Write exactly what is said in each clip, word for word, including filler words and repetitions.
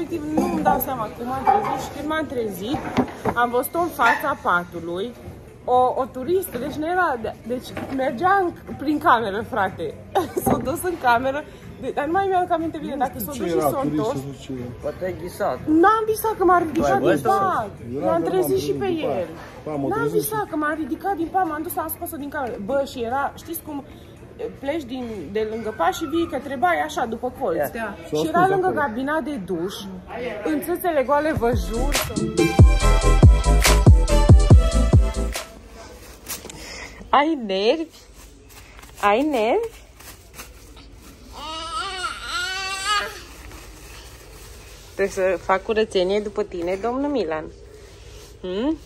efectiv nu îmi dau seama cum m-am trezit și când m-am trezit, am văzut-o în fața patului, o, o turistă, deci nu era, deci mergea în, prin cameră, frate, s-a dus în cameră, de, dar nu mai mi-am aminte bine dacă s-a dus și s-a întors. Poate ai ghisat. N-am visat că m-a ridicat din pat, l-am trezit și pe el. N-am visat că m-a ridicat din pat, m-am dus, am scos-o din cameră. Bă, și era, știți cum pleci din, de lângă pat și vii către baie așa, după colț. Yeah. Și era lângă cabina de duș, în țâțele goale, vă jur. Ai nervi? Ai nervi? Trebuie să fac curățenie după tine, domnul Milan. Hmm?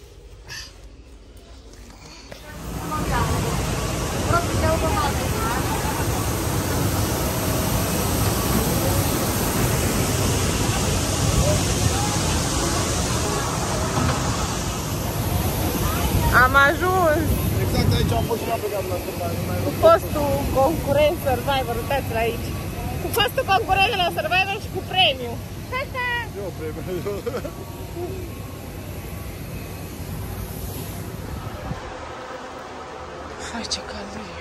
Am ajuns! Exact aici am fost și pe doamna Survivor. Cu fostul concurent Survivor, uitați-l aici. Cu fostul concurent de la Survivor și cu premiu. Eu premiu. Hai, ce cald e.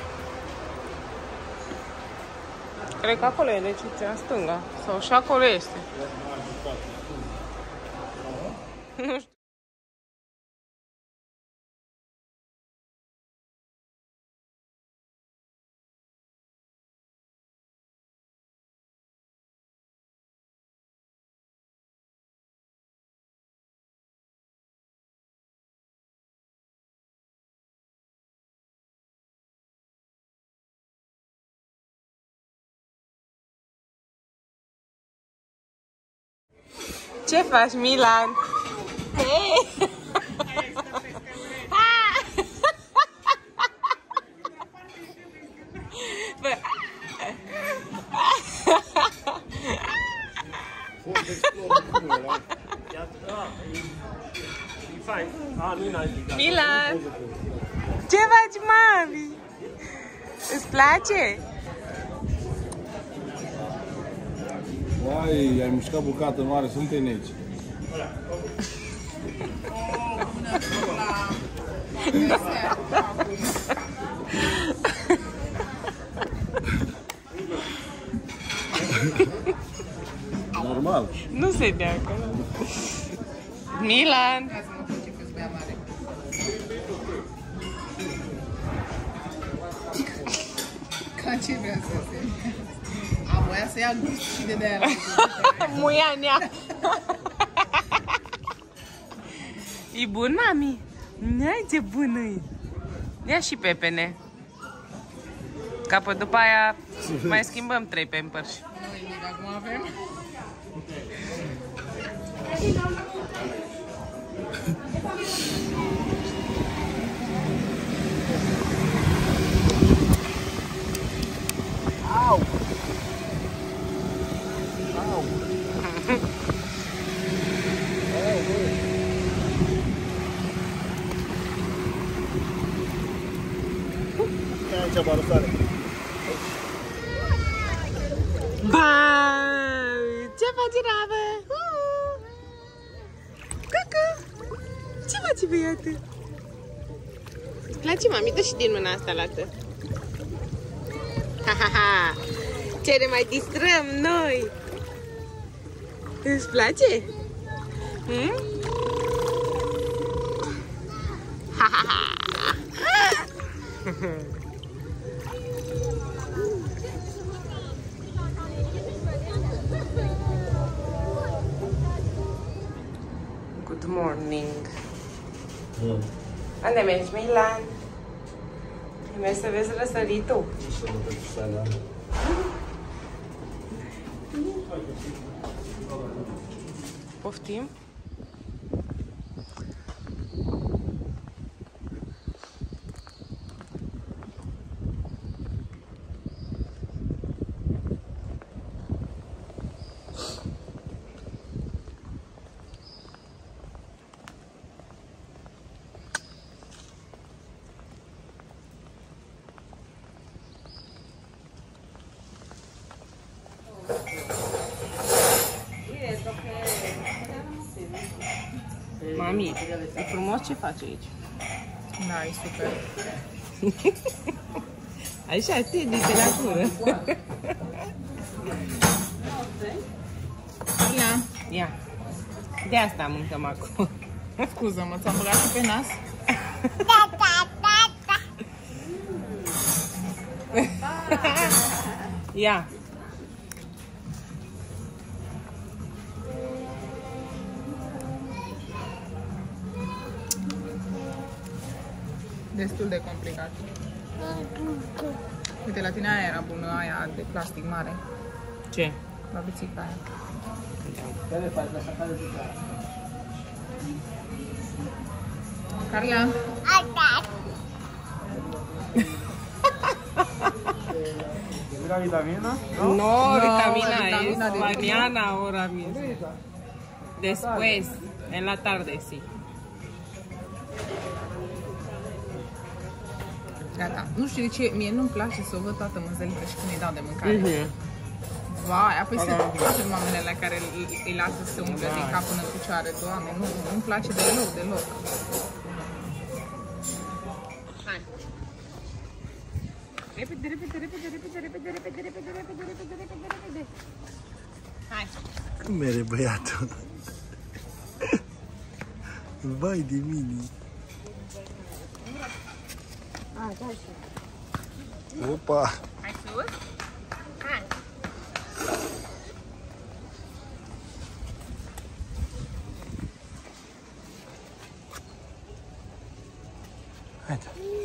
Cred că acolo e recepția, în stânga. Sau și acolo este. Nu știu. Ce faci, Milan? Hey! Bă. Milan! Ce faci, mami? Îți place? Uai, ai mușcat bucată mare, sunt aici. Normal. Nu se dea acolo. Milan! Ca ce vrea să se... A voia să ia gust și de de-aia. Muianea! E bun, mami? N-ai, ce bună e! Ia și pepene. Ca pe după aia mai schimbăm trei pampers. Nu nimic, acum avem. Au! Au! Ia aici, barutare. Ba! Ce faci, Rabă? Cucu! Ce faci, băiatul? Îți place, mami? Dă și din mâna asta la tău. Ha, ha, ha! Ce ne mai distrăm noi! Îți place? Hmm? Ha, ha, ha! Good morning! Mm. Unde mergi, Milan? Mergi să vezi răsăritul? Poftim? Yes, okay. Mami, e frumos ce faci aici. Da, e super. Așa, te dice la cură. Ia. Ia. De asta mâncăm acum. Scuză-mă, ți-am băgat și pe nas? Ia. Destul de complicat. Uite, la tine aia era bună, aia de plastic mare. Ce? Babițica aia. Carla. ¿Era vitamina? No, No, vitamina, vitamina es de mañana ahora mismo. Después, en la tarde, sí. Gata. Nu știu de ce, mie nu-mi place să o văd toată mânzălită și când îi dau de mâncare. Mhm. Vai, apoi se toate mamele alea care îi lasă să se umple din cap până în picioare. Doamne, nu, nu-mi place deloc, deloc. Hai. Repede, repede, repede, repede, repede, repede, repede, repede, repede, repede, repede. Hai. Cum mere băiatul? Vai de mine. Ah, da, și. Opa! Hai sus. Hai. Haide.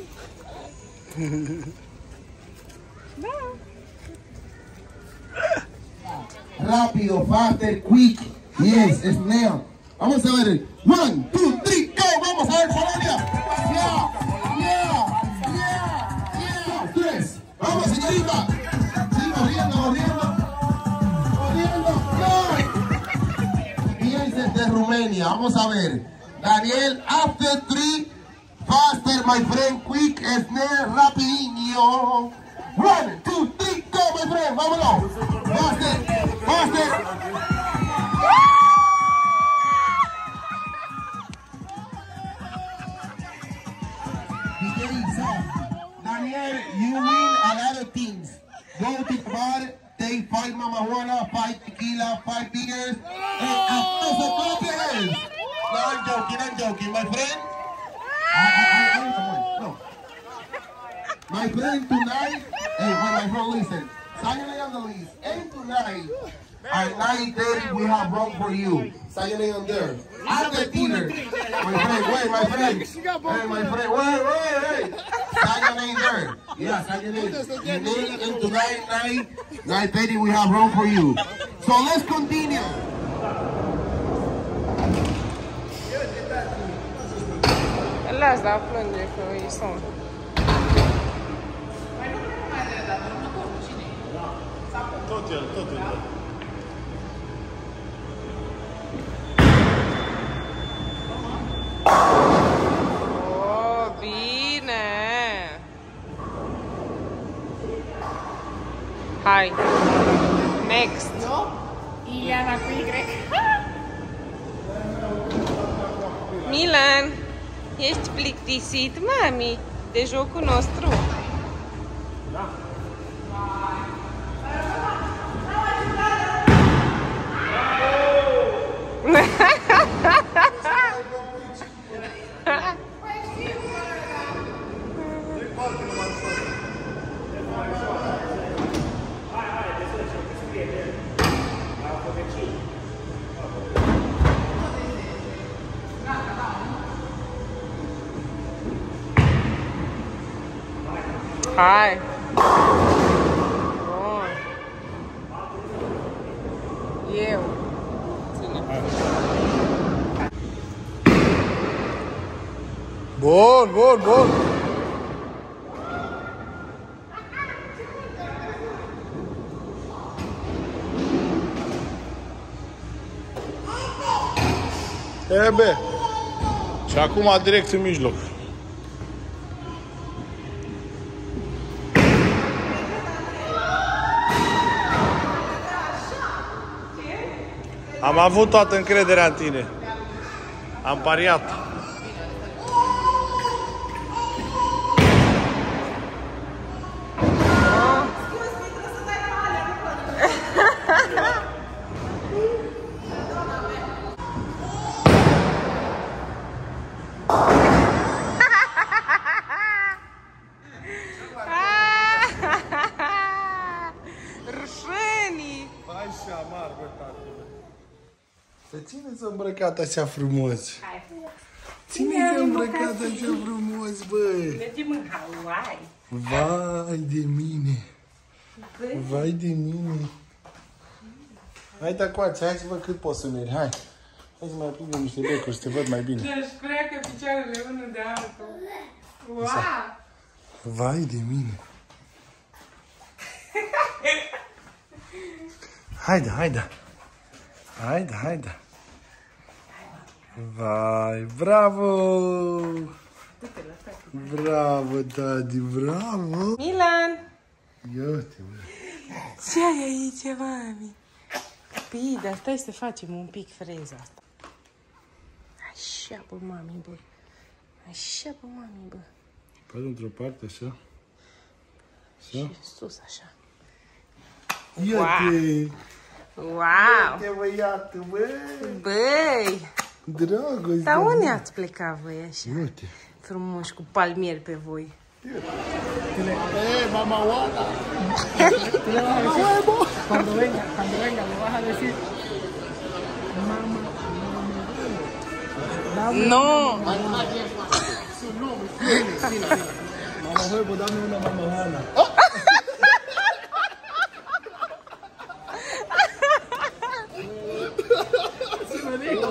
Rápido, faster, quick. Yes, snail. Vamos a ver. One, two, three, go. Vamos a ver, familia. Yeah, yeah, yeah, yeah. Tres. Vamos, señorita. Sí, corriendo, corriendo. Corriendo. Go. Piensen de Rumania. Vamos a ver. Daniel, after three. Faster, my friend. Quick, snail, rapidinho. One, two, three, go, my friend. Vámonos. Faster, faster. Daniel, you win a lot of things. Go to the bar, take five marijuana, five tequila, five beers, and a thousand cocktails. No, I'm joking, I'm joking, my friend. I, I, I, I, no. My friend, tonight, hey, when my friend, listen, Sayonara on the list, and tonight, at nine thirty, we have room for you. Sayonara on there. At the dinner. My friend, wait, my friend. Hey, my friend, wait, wait, wait. Sayonara there. Yeah, Sayonara. You need, and tonight, night, nine thirty, we have room for you. So let's continue. Las, da, plânge că e somn. Tot el, tot el. Oh, bine! Hai! Next! Ileana cu Y. Milan! Ești plictisit, mami, de jocul nostru? Da. Hai! Bun! Eu! Ține! Bun, bun, bun! Ebe! Și acum direct în mijloc. Am avut toată încrederea în tine. Am pariat. Să țineți îmbrăcat așa frumos. Țineți îmbrăcat așa frumos, băi. Mergem în Hawaii. Vai de mine. Vai de mine. Hai, tacoați, hai să văd cât poți să mergi, hai. Hai să mai prindem niște becuri, să te văd mai bine. Deci pleacă picioarele unul de altul. Wow! Vai de mine. Haide, haide. Haide, haide. Vai, bravo! Bravo, Tati, bravo! Milan! Ia uite, bă. Ce ai aici, mami? Păi, dar stai să facem un pic freza asta. Așa, bă, mami, bă. Așa, bă, mami, bă. Păi, într-o parte, așa. Așa? Și sus, așa. Ia-te! Wow! Ia-te, băiatul, bă! Băi! Dragoste! Dar unde ați plecat voi așa? Uite! Frumos, cu palmieri pe voi. Eh, mama Juana! Cuando venga, cuando venga, le vas a decir, mamá, No! su nombre. Dile, dile, dile. Mamá Huevo, dame una mamá Juana. Así me dijo.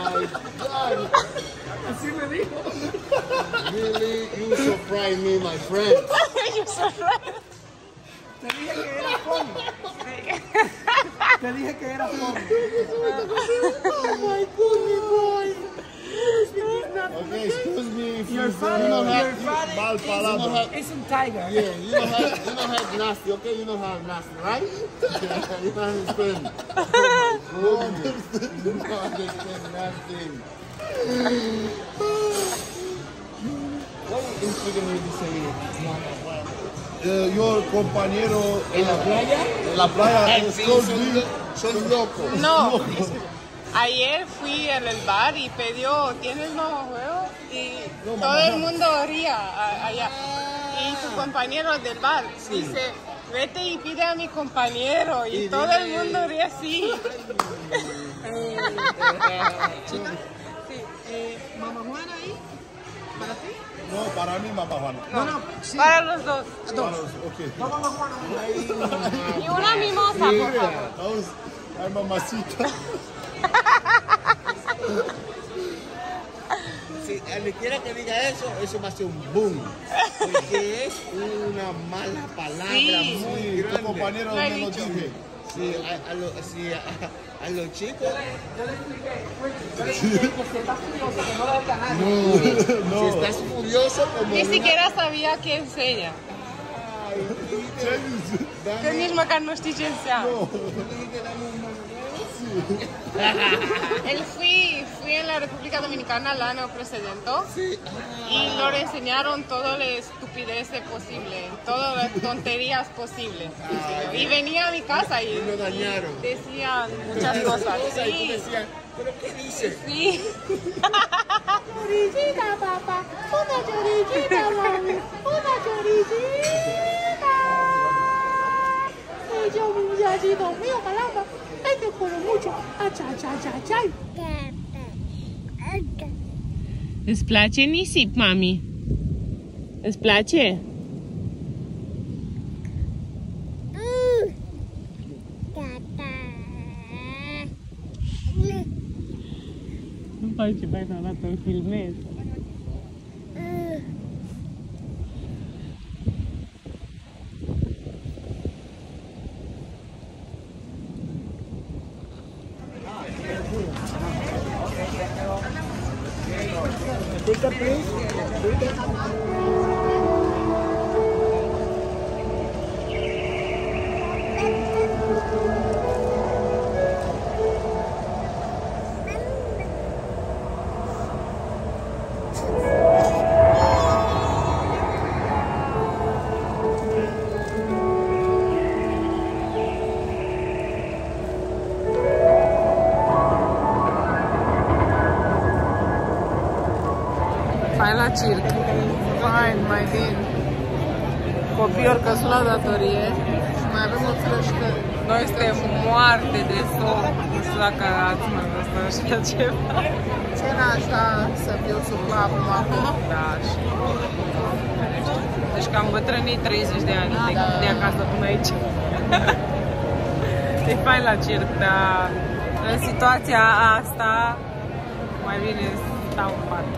Así me dijo. Really? You surprise me, my friend. You're so right. Te dije que era Pony. Te dije que era Pony. Oh my goodness, boy. Okay, excuse me if You're you funny, don't have you're funny. mal palabra. It's a tiger. Yeah, you don't have, you don't have nasty, okay? You don't have nasty, right? You don't understand. You understand. You don't understand nothing. What instigated you to say mama Juana? Uh, your compañero ¿En la playa? en la playa excuse me. Son locos. No. Ayer fui en el bar y pidió, ¿tienes mamahuevo? Y todo el mundo ría a- allá. Y tu compañero del bar dice, vete y pide a mi compañero. Y todo el mundo ríe así. ¿Mamá Juana ahí? ¿Para ti? No, para mí, mamá Juana. No, no, sí. Para los dos. Okay. No, mamá Juana. Y una mimosa, por favor. Vamos, ay, mamacita. Si le quiera que diga eso, eso va a ser un boom. Porque es una mala palabra Sí. muy Sí, tu grande. compañero Lo he me lo dicho. dije. Sí, a, a, lo- sí, a, a los chicos, No. si estás furioso como Ni una- siquiera sabía qué enseña. Că nici măcar nu știi ce înseamnă. Él fui, fui en la República Dominicana al año presidente y nos enseñaron todas las estupideces posibles, todas las tonterías posibles. Y venía a mi casa y, lo dañaron. y decían muchas cosas. Y tú Sí, decías, ¿pero qué dices? sí. Chorillita, papá, una chorillita, mami, una chorillita. Ay, yo, muchachito mío, caramba, ay, te quiero mucho. Acha, acha, acha, acha. Îți place nisip, mami? Îți place? Nu faci ce bai arată, îl filmez. Hai la circ. Fain, mai bine. Copiii ori căsul la datorie. Și mai avem o țărășcă. Noi suntem moarte de somn. Nu știu dacă ați mai văzut așa ceva. Cena așa să fiu sub capul acum. Da, și... Deci că am bătrânit treizeci de ani de, de acasă până aici. E fain la circ, dar în situația asta mai bine stau în pat.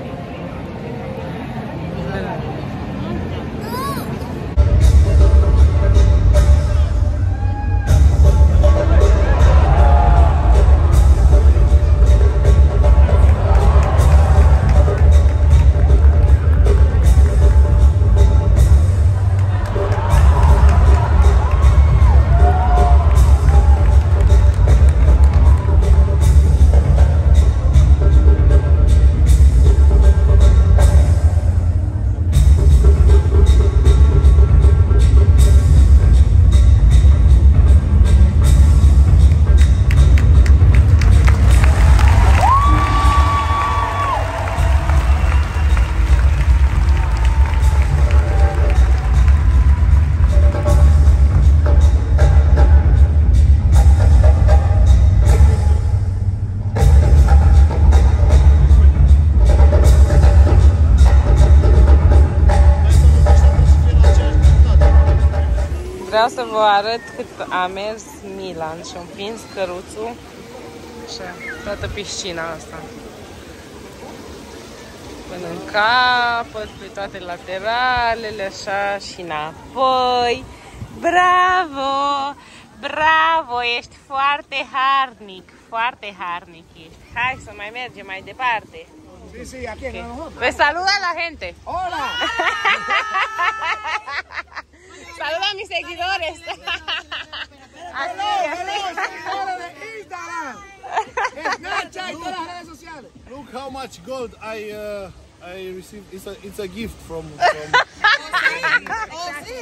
Vreau să vă arăt cât a mers Milan și a împins căruțul și toată piscina asta. Până în capăt, pe toate lateralele, așa și înapoi. Bravo! Bravo! Ești foarte harnic, foarte harnic ești. Hai să mai mergem mai departe. Sí, sí, aquí en nosotros. Pues saluda a la gente. Hola. Saluda a mis seguidores. Así, así. Seguidores de Instagram, Snapchat y todas las redes sociales. Look how much gold I uh, I received. It's a it's a gift from. from Oh, sí.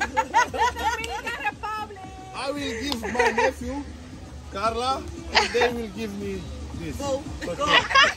I will give my nephew, Carla, and they will give me this. Okay.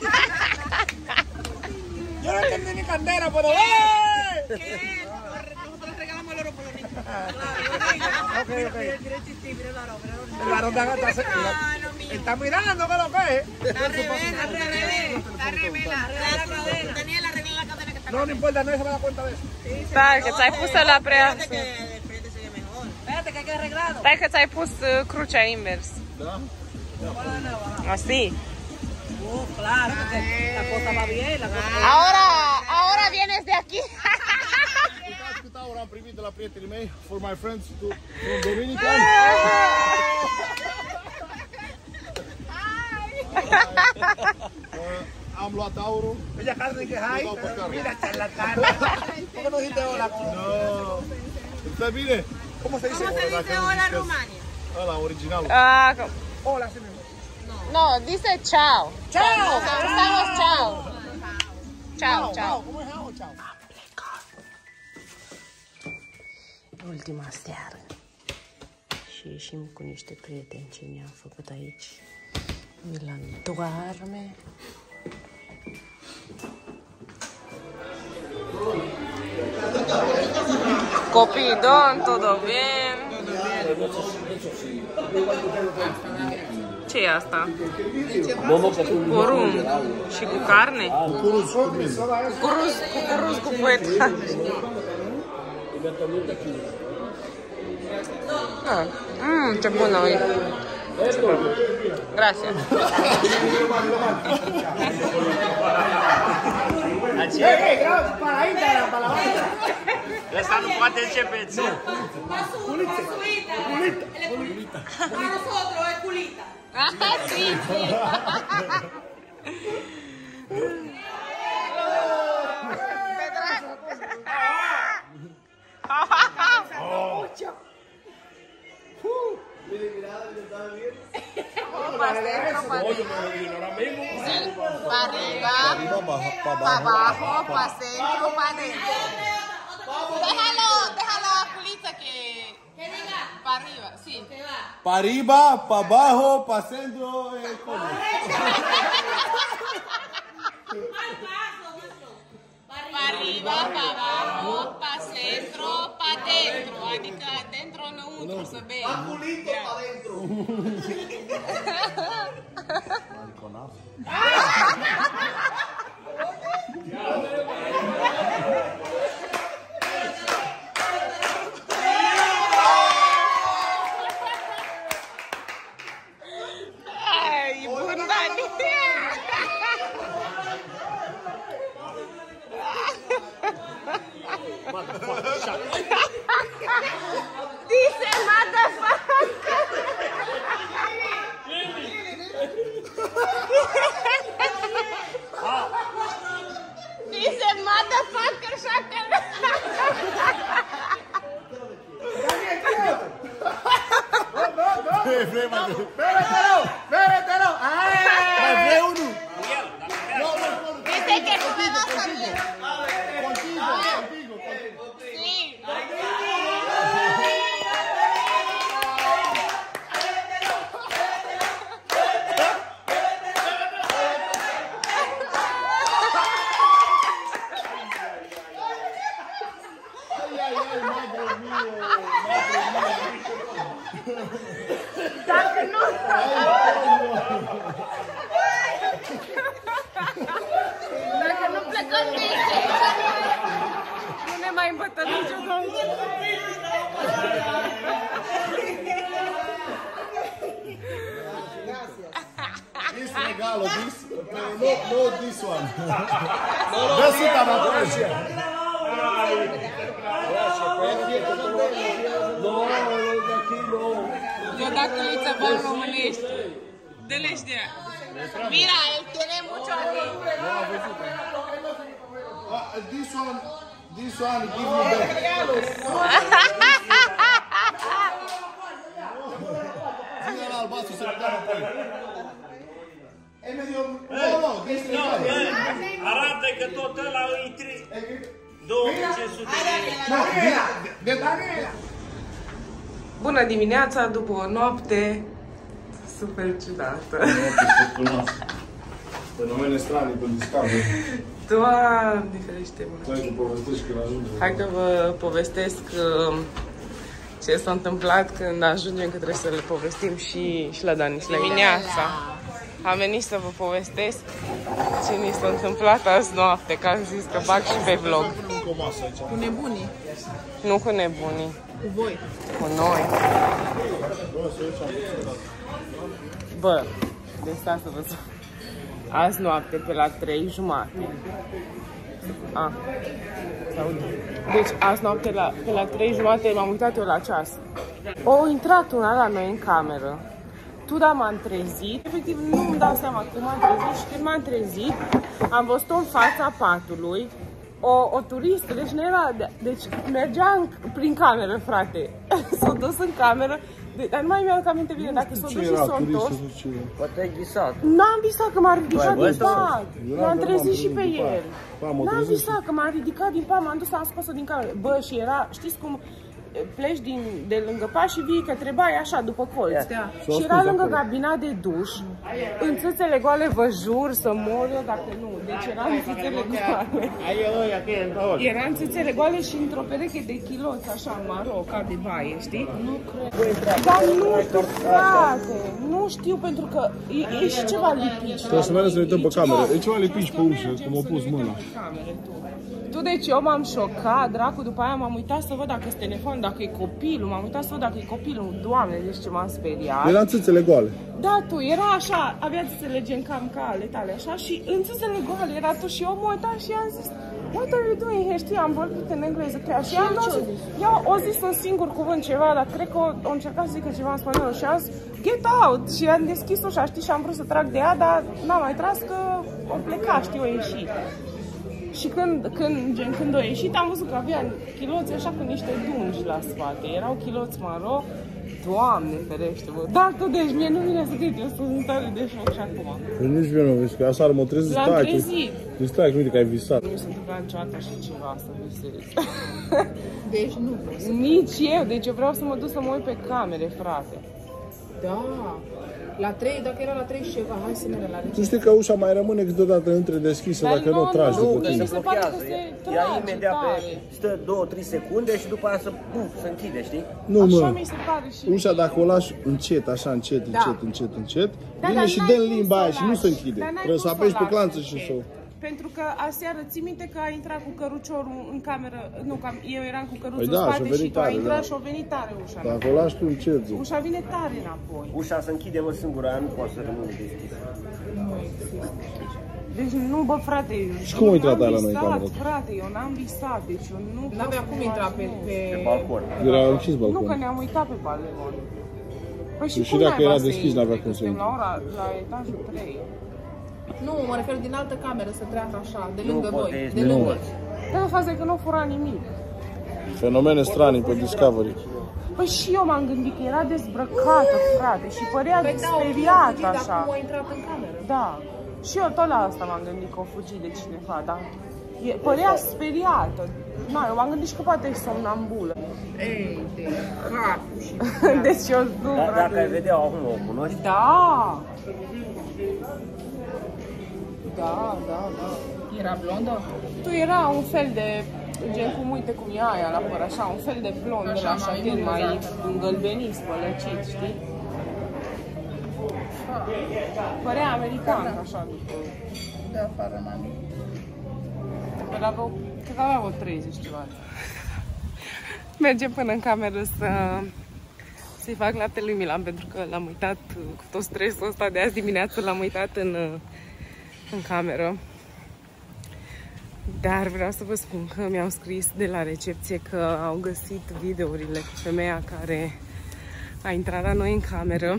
Yo no entendí ni candela, pero ¡eh! Nosotros regalamos el oro por los niños. Ok, ok. El varón de acá está, está mirando que lo que es. Está revela, está revela, está revela. Tenía la regla la cadena que está. No, no importa, nadie se va a dar cuenta de eso. Stai, că ți-ai pus la prea... Espérate que el frente se ve mejor. Espérate que hay que arreglarlo. Stai că ți-ai pus uh, crucea invers. Da? Así. Oh, claro, porque la cosa va bien, la cosa. Ahora, ahora vienes de aquí. Uitați cât aur am primit de la prietenii mei, for my friends to, from Dominican. uh, am luat aurul. Ella Carmen que hay. Mira, charlatán. ¿Por qué no dijiste hola? No. Está bine? ¿Cómo se dice? ¿Cómo se dice hola en Rumania? Ăla, originalul. Ah, Hola, sí mismo. no, dice chao. Chao. Estamos chao. Chao, chao. ¿Cómo es chao? Chao. Ultima seară. Și ieșim cu niște prieteni ce mi-am făcut aici. Milan doarme. Copii, don, todo bien. Ce e asta? Porumb și cu carne? Curuz cu mine. Cucuruz, cucuruz cu poetaj. Ah, mmm, ce bună e. Gracias. Para Instagram, para la banda. Ăsta nu poate începeți. Culita. Culita. Para nosotros es culita. Ajá, sí, sí. Para arriba, para abajo, para centro, para adentro. Déjalo, déjalo a Culita que... ¿Qué diga? Para arriba, sí. Se va. Pa arriba, pa abajo, pa centro. Eh, Mal paso, maestro. Ai, bun, Dani! Dice motherfucker! Dice motherfucker, shaka! ¡Véretelo! ¡Véretelo! ¡Ay! uno! Dice que no me va a salir. Contigo, contigo, contigo. Sí. Ay, ay, ay, madre mía, madre mía. Dacă nu... Dacă nu plecăm de aici. Nu ne mai îmbătăm niciodată. This regalo, this, no, no, this one. Just sit on the pressure. Eu dacă le țăbă în românești, dă-le știa. Mira, él tiene mucho aquí. Uh, this one, this one, give me back. Ține la albastru să le dăm apoi. E medio... No, no, this regalo. Arată că tot ăla îi două mii cinci sute de Daniela! Bună dimineața, după o noapte super ciudată. Fenomene strane pe Discovery. Doamne ferește-mă. Hai că povestești când ajungem. Hai că vă povestesc uh, ce s-a întâmplat când ajungem, că trebuie să le povestim și, și la Dani și la dimineața. Am venit să vă povestesc ce ni s-a întâmplat azi noapte, că am zis că bag și pe vlog. Cu nebunii. Nu cu nebunii. Cu voi. Cu noi. Bă, de asta să vă spun. Azi noapte, pe la trei jumate. A, deci azi noapte, la, pe la trei jumate, m-am uitat eu la ceas. O intrat una la noi în cameră. Tu, da, m-am trezit. Efectiv, nu-mi dau seama cum m-am trezit și când m-am trezit, am văzut-o în fața patului. O, o turistă, deci nu era, deci mergea în, prin cameră, frate. S-a dus în cameră, de, dar nu mai mi-au aminte bine dacă s-a dus și s-a întors. Poate ai visat. N-am visat că m-a ridicat din pat. M-am trezit și pe el. N-am visat că m-a ridicat din pat, m-am dus, am scos-o din cameră. Bă, și era, știți cum pleci din, de lângă pas și vii către baie așa, după colț. Da. Și era lângă cabina de duș, în țâțele goale, vă jur să mor eu dacă nu. Deci era în țâțele goale. Era în țâțele goale și într-o pereche de chiloți, așa, maro, ca de baie, știi? Nu cred. Dar nu știu, frate, nu știu, pentru că e, e și ceva lipici. Trebuie să mergem să ne uităm pe cameră. E ceva lipici pe ușă, cum a pus mâna. Tu, deci eu m-am șocat, dracu, după aia m-am uitat să văd dacă e telefon, dacă e copilul, m-am uitat să văd dacă e copilul, Doamne, deci ce m-am speriat. Era în țâțele goale. Da, tu, era așa, avea țâțele gen cam ca ale tale, așa, și în țâțele goale era tu și eu mă uitam și i-am zis, what are you doing here? Știi, am vorbit în engleză, chiar, și am zis, ea o zis un singur cuvânt ceva, dar cred că o încercat să zică ceva în spaniolă și am zis, get out! Și am deschis ușa, știi, și am vrut să trag de ea, dar n-am mai tras că o pleca, știi, o ieși. Și când, când, gen, când a ieșit, am văzut că avea chiloți așa cu niște dungi la spate. Erau chiloți maro. Doamne ferește, bă. Da, tu, deci mie nu vine să cred, eu sunt în stare de șoc și acum. Păi nici mie nu vezi, că aseară mă trezit, stai. L-am trezit. Tu stai, că uite că ai visat. Nu mi s-a întâmplat niciodată așa ceva, să visez. Deci nu vreau să... Nici eu, deci eu vreau să mă duc să mă uit pe camere, frate. Da. La trei, dacă era la trei și ceva, hai să mergem la recepție. Tu știi că ușa mai rămâne câteodată întredeschisă dacă nu o tragi după tine. Nu, se blochează. Ea imediat pe, stă două trei secunde și după aia să, buf, se închide, știi? Nu, mă. Așa mi se pare și ușa dacă o lași încet, așa, încet, Da. încet, încet, încet, Da, vine dar și n-ai dă în cum limba să aia o și nu se lași. închide. Dar n-ai Trebuie să cum să apeși o pe lași clanță și încet. să o... Pentru că aseară ții minte că a intrat cu căruciorul în cameră, nu, că eu eram cu căruțul Păi da, în spate și-a venit și tu ai tare, intrat da. și a venit tare ușa. Dacă o lași tu încet, zic. Ușa vine tare înapoi. Ușa se închide, mă, singură, aia nu poate să rămână deschisă. Deci nu, bă, frate, Și cum a intrat eu aia la n-am noi în visat, cameră? frate, eu n-am visat, deci eu nu... N-avea cum intra pe... Pe pe... balcon. Era închis Nu, că balconul. ne-am uitat pe balcon. Păi și, Și cum dacă naiba era să deschis, intri? n-avea cum Că să suntem intri. la ora, la etajul trei. Nu, mă refer din altă cameră să treacă așa, de Nu lângă poate, noi. este De lângă. nu. Dar faza e că nu fura nimic. Fenomene stranii pe Discovery. Păi și eu m-am gândit că era dezbrăcată, frate, și părea Păi da, speriată dar așa. cum a intrat în cameră? Da. Și eu tot la asta m-am gândit că o fugi de cineva, dar e, părea speriată. Na, eu m-am gândit și că poate e somnambulă. Ei, de cap și... Deci eu nu, Dar frate. dacă ai vedea acum, o cunoști? Da! Da, da, da. Era blondă? Tu era un fel de, gen cum uite cum e aia la păr, așa, un fel de blond, Așa, așa, mai gen mai imunizată. îngălbenit, spălăcit, știi? Părea american, așa, după. De afară, mami. Pe la vreo, cred că avea vreo treizeci ceva. Mergem până în cameră să să-i fac laptele lui Milan, pentru că l-am uitat cu tot stresul ăsta de azi dimineață, l-am uitat în, în cameră. Dar vreau să vă spun că mi-au scris de la recepție că au găsit videourile cu femeia care a intrat la noi în cameră.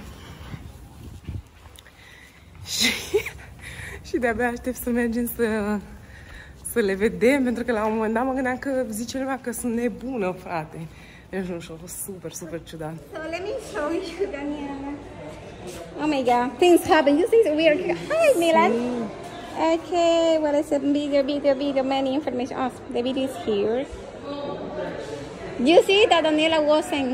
Și, și de-abia aștept să mergem să, să le vedem, pentru că la un moment dat mă gândeam că zice lumea că sunt nebună, frate. Deci nu știu, a fost super, super ciudat. So let me show you, Daniela. Oh my god, things happen. You see, weird. Hi, Milan. Okay, well, it's a video, video, video, many information. Oh, the video is here. You see that Daniela wasn't.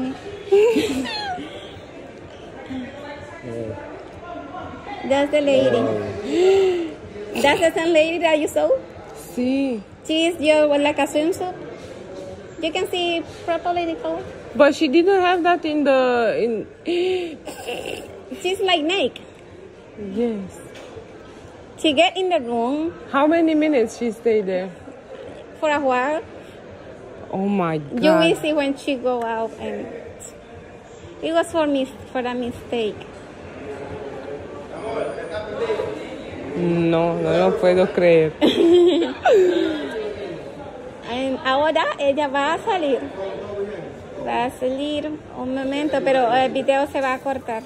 That's the lady. That's the same lady that you saw. See. She's your like a swimsuit. You can see properly the color. But she didn't have that in the in. She's like naked. Yes. She get in the room How many minutes she stayed there? for a while. Oh my god. You will see when she go out, and it was for me for a mistake. No, no lo puedo creer. And ahora ella va a salir. Va a salir un momento, pero el video se va a cortar.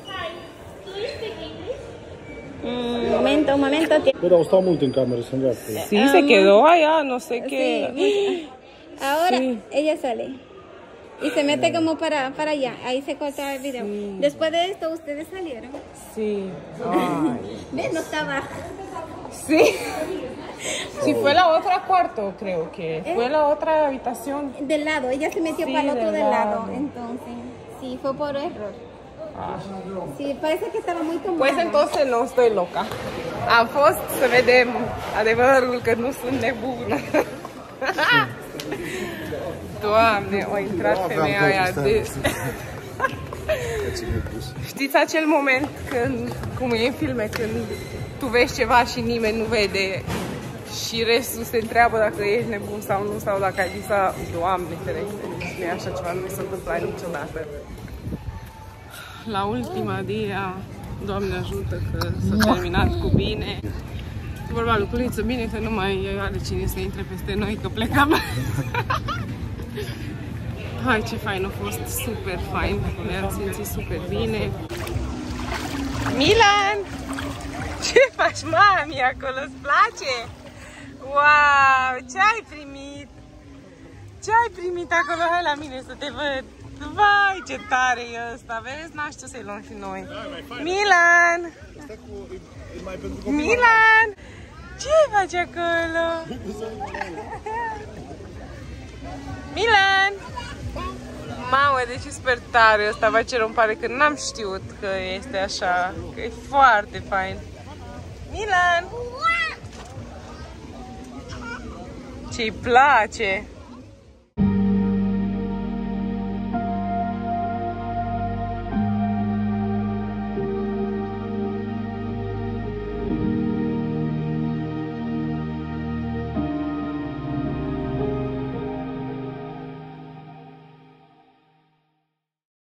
Un momento, un momento. Bă, dar o stau mult în cameră să înveacă. Sí, se quedó allá, no sé qué. Sí. Ahora Sí. ella sale. Y se mete como para, para allá. Ahí se corta el video. Después de esto, ustedes salieron. Sí. Ay. ¿Ves? No estaba. Sí. Sí, fue la otra cuarto, creo que. Fue la otra habitación. Del lado. Ella se metió Sí, para el otro del del lado. lado. Entonces, sí, fue por error. Sí, parece que estaba muy tomada. Pues entonces no estoy loca. Am fost să vedem adevărul că nu sunt nebună. Doamne, a intrat femeia aia de... Știți acel moment când, cum e în filme, când tu vezi ceva și nimeni nu vede și restul se întreabă dacă ești nebun sau nu, sau dacă ai visat. Doamne ferește, nu e așa ceva, nu mi s-a întâmplat niciodată. La ultima dia, Doamne ajută că s-a terminat cu bine. Vorba lui Culiță, bine că nu mai are cine să intre peste noi, că plecam. Hai, ce fain a fost, super fain, ne-am simțit super bine. Milan! Ce faci, mami, acolo, îți place? Wow, ce ai primit? Ce ai primit acolo? Hai la mine să te văd. Vai, ce tare e ăsta, vezi? N-aș știu să-i luăm și noi. Milan! Milan! Ce faci acolo? Milan! Mamă, deci e super tare ăsta, va ce îmi pare că n-am știut că este așa, că e foarte fain. Milan! Ce-i place!